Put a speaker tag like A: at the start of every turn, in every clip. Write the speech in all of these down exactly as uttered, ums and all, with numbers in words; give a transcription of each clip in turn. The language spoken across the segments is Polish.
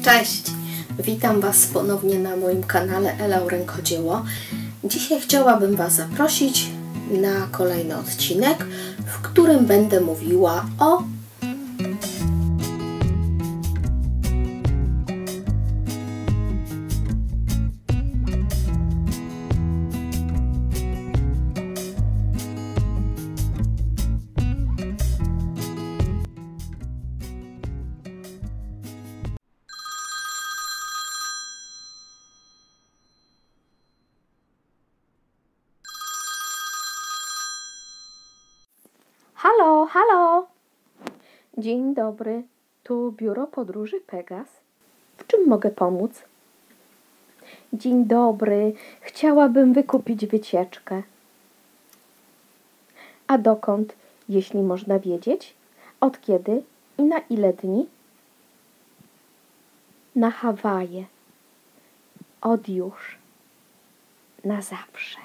A: Cześć! Witam Was ponownie na moim kanale Ela Rękodzieło. Dzisiaj chciałabym Was zaprosić na kolejny odcinek, w którym będę mówiła o Halo, halo! Dzień dobry, tu biuro podróży Pegas. W czym mogę pomóc? Dzień dobry, chciałabym wykupić wycieczkę. A dokąd, jeśli można wiedzieć? Od kiedy i na ile dni? Na Hawaje. Od już. Na zawsze.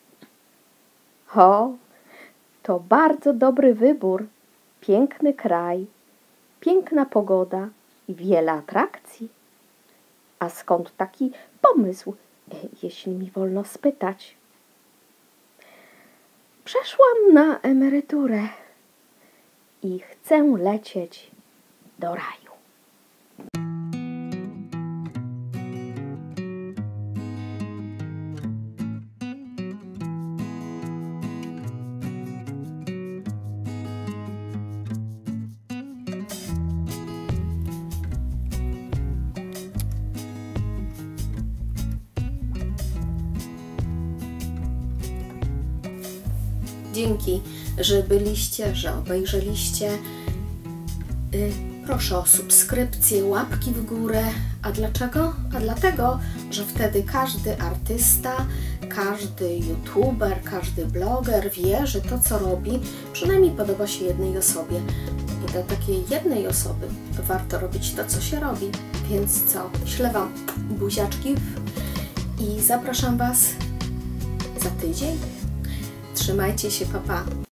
A: O! To bardzo dobry wybór. Piękny kraj, piękna pogoda i wiele atrakcji. A skąd taki pomysł, jeśli mi wolno spytać? Przeszłam na emeryturę i chcę lecieć do raju. Dzięki, że byliście, że obejrzeliście. Yy, proszę o subskrypcję, łapki w górę. A dlaczego? A dlatego, że wtedy każdy artysta, każdy youtuber, każdy bloger wie, że to, co robi, przynajmniej podoba się jednej osobie. I dla takiej jednej osoby warto robić to, co się robi. Więc co? Ślę Wam buziaczki i zapraszam Was za tydzień. Trzymajcie się, pa pa!